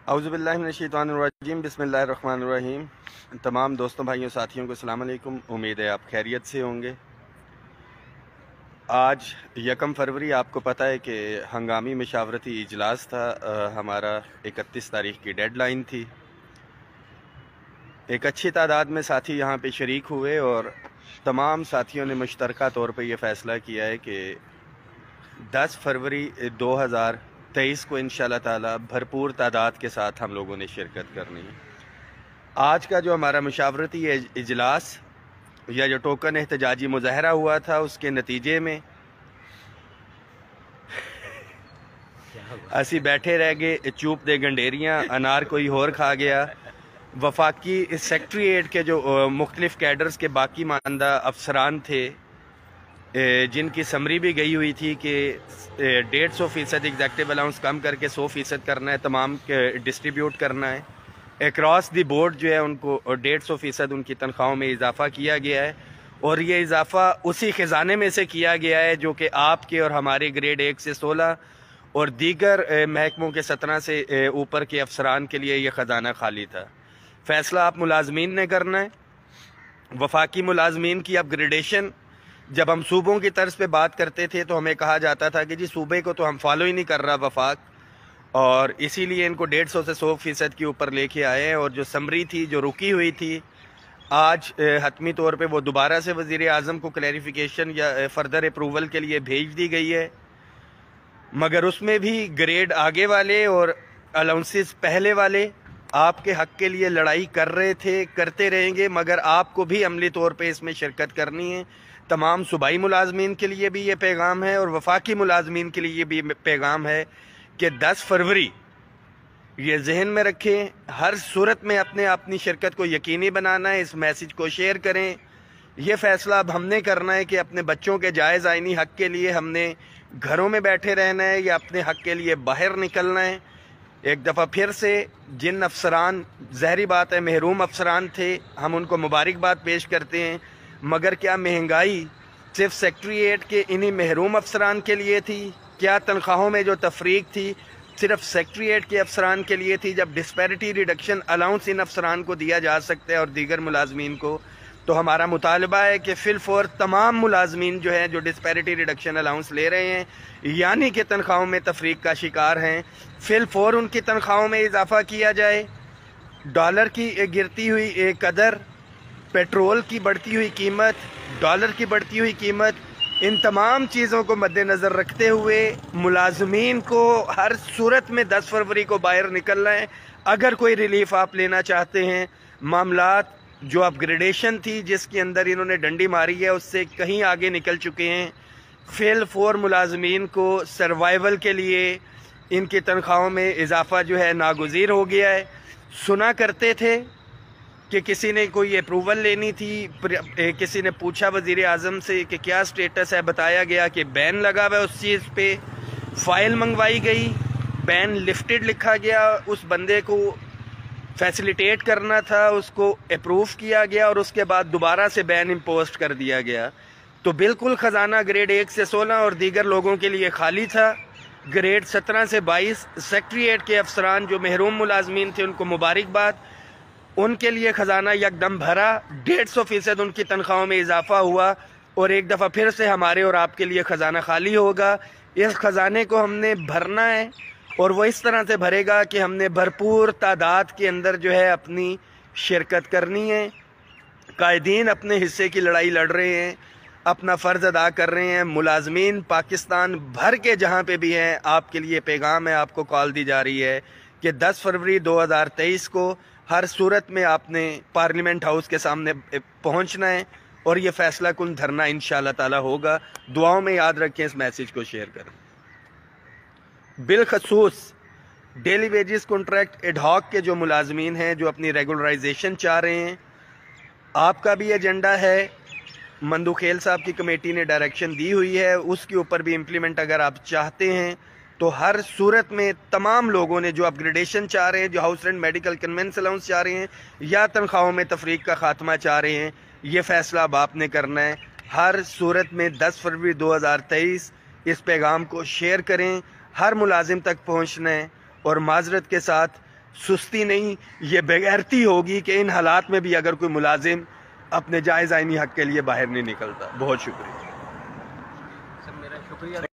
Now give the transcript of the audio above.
औज़ुबिल्लाहि मिनश्शैतानिर्रजीम बिस्मिल्लाहिर्रहमानिर्रहीम। तमाम दोस्तों भाइयों साथियों को अस्सलाम वालेकुम। उम्मीद है आप खैरियत से होंगे। आज 1 फरवरी आपको पता है कि हंगामी मशावरती इजलास था। हमारा 31 तारीख की डेडलाइन थी। एक अच्छी तादाद में साथी यहाँ पे शरीक हुए और तमाम साथियों ने मुश्तरका तौर पे ये फ़ैसला किया है कि 10 फरवरी 2023 को इंशाअल्लाह ताला भरपूर तादाद के साथ हम लोगों ने शिरकत करनी है। आज का जो हमारा मशावरती इजलास या जो टोकन एहतजाजी मुजाहरा हुआ था, उसके नतीजे में असी बैठे रह गए, चूप दे गंडेरियाँ, अनार कोई और खा गया। वफाकी सेक्रेटरीट के जो मुख्तलिफ कैडर्स के बाकी मानदा अफसरान थे, जिनकी समरी भी गई हुई थी कि 150% एग्जेक्टिव अलाउंस कम करके 100% करना है, तमाम डिस्ट्रीब्यूट करना है। अक्रॉस दी बोर्ड जो है उनको 150% उनकी तनख्वाहों में इजाफा किया गया है और ये इजाफा उसी ख़जाने में से किया गया है जो कि आपके और हमारे ग्रेड 1 से 16 और दीगर महकमों के 17 से ऊपर के अफसरान के लिए ये ख़जाना खाली था। फ़ैसला आप मुलाजमीन ने करना है। वफाकी मुलाजमीन की अपग्रेडेशन, जब हम सूबों की तर्ज पे बात करते थे तो हमें कहा जाता था कि जी सूबे को तो हम फॉलो ही नहीं कर रहा वफाक, और इसीलिए इनको 150 से 100% के ऊपर लेके आए हैं। और जो समरी थी जो रुकी हुई थी, आज हतमी तौर पे वो दोबारा से वज़ीर आज़म को क्लैरिफिकेशन या फर्दर अप्रूवल के लिए भेज दी गई है। मगर उसमें भी ग्रेड आगे वाले और अलाउंसेस पहले वाले आपके हक़ के लिए लड़ाई कर रहे थे, करते रहेंगे, मगर आपको भी अमली तौर पे इसमें शिरकत करनी है। तमाम सूबाई मुलाजमीन के लिए भी ये पैगाम है और वफाकी मुलाजमीन के लिए भी पैगाम है कि 10 फरवरी ये जहन में रखें, हर सूरत में अपनी शिरकत को यकीनी बनाना है। इस मैसेज को शेयर करें। ये फ़ैसला अब हमने करना है कि अपने बच्चों के जायज़ आइनी हक़ के लिए हमने घरों में बैठे रहना है या अपने हक़ के लिए बाहर निकलना है। एक दफ़ा फिर से जिन अफसरान, ज़हरी बात है महरूम अफसरान थे, हम उनको मुबारकबाद पेश करते हैं, मगर क्या महंगाई सिर्फ सेक्रेटरीट के इन्हीं महरूम अफसरान के लिए थी? क्या तनख्वाहों में जो तफरीक थी सिर्फ सेक्रेटरीट के अफसरान के लिए थी? जब डिस्पैरिटी रिडक्शन अलाउंस इन अफसरान को दिया जा सकता है और दीगर मुलाजमीन को, तो हमारा मुतालबा है कि फिलफौर तमाम मुलाजमीन जो है जो डिस्पैरिटी रिडक्शन अलाउंस ले रहे हैं यानी कि तनख्वाहों में तफरीक का शिकार हैं, फिलफौर उनकी तनख्वाहों में इजाफा किया जाए। डॉलर की गिरती हुई कदर, पेट्रोल की बढ़ती हुई कीमत, डॉलर की बढ़ती हुई कीमत, इन तमाम चीज़ों को मद्देनज़र रखते हुए मुलाजमीन को हर सूरत में 10 फरवरी को बाहर निकलना है। अगर कोई रिलीफ आप लेना चाहते हैं, मामलात जो अपग्रेडेशन थी जिसके अंदर इन्होंने डंडी मारी है उससे कहीं आगे निकल चुके हैं। फेल फॉर मुलाजमीन को सर्वाइवल के लिए इनकी तनख्वाहों में इजाफा जो है नागुज़ीर हो गया है। सुना करते थे कि किसी ने कोई अप्रूवल लेनी थी, किसी ने पूछा वज़ीर आज़म से कि क्या स्टेटस है, बताया गया कि बैन लगा हुआ है उस चीज़ पे। फ़ाइल मंगवाई गई, बैन लिफ्टेड लिखा गया, उस बंदे को फैसिलिटेट करना था, उसको अप्रूव किया गया और उसके बाद दोबारा से बैन इम्पोस्ट कर दिया गया। तो बिल्कुल ख़जाना ग्रेड 1 से 16 और दीगर लोगों के लिए खाली था। ग्रेड 17 से 22 सेक्रेटरीट के अफसरान जो महरूम मुलाजमीन थे उनको मुबारकबाद, उनके लिए ख़जाना यकदम भरा, 150% उनकी तनख्वाहों में इजाफा हुआ और एक दफ़ा फिर से हमारे और आपके लिए ख़जाना खाली होगा। इस ख़जाने को हमने भरना है और वो इस तरह से भरेगा कि हमने भरपूर तादाद के अंदर जो है अपनी शिरकत करनी है। कायदीन अपने हिस्से की लड़ाई लड़ रहे हैं, अपना फ़र्ज़ अदा कर रहे हैं। मुलाजमीन पाकिस्तान भर के जहाँ पे भी हैं, आपके लिए पैगाम है, आपको कॉल दी जा रही है कि 10 फरवरी 2023 को हर सूरत में आपने पार्लियामेंट हाउस के सामने पहुँचना है और ये फ़ैसला कुन धरना इंशाअल्लाह ताला होगा। दुआओं में याद रखें, इस मैसेज को शेयर करें। बिलखसूस डेली वेजेस कॉन्ट्रैक्ट एडहॉक के जो मुलाजमीन हैं जो अपनी रेगुलराइजेशन चाह रहे हैं, आपका भी एजेंडा है। मंदूखेल साहब की कमेटी ने डायरेक्शन दी हुई है, उसके ऊपर भी इम्प्लीमेंट अगर आप चाहते हैं तो हर सूरत में तमाम लोगों ने जो अपग्रेडेशन चाह रहे हैं, जो house rent medical conveyance allowance चाह रहे हैं या तनख्वाहों में तफरीक का खात्मा चाह रहे हैं, ये फ़ैसला अब आपने करना है। हर सूरत में 10 फरवरी 2023 इस पैगाम को शेयर करें, हर मुलाजिम तक पहुँचना है और माजरत के साथ سستی نہیں، یہ بغیرتی ہوگی کہ ان حالات میں بھی اگر کوئی ملازم اپنے جائز آئینی حق کے لیے باہر نہیں نکلتا. بہت شکریہ. سر میرا شکریہ.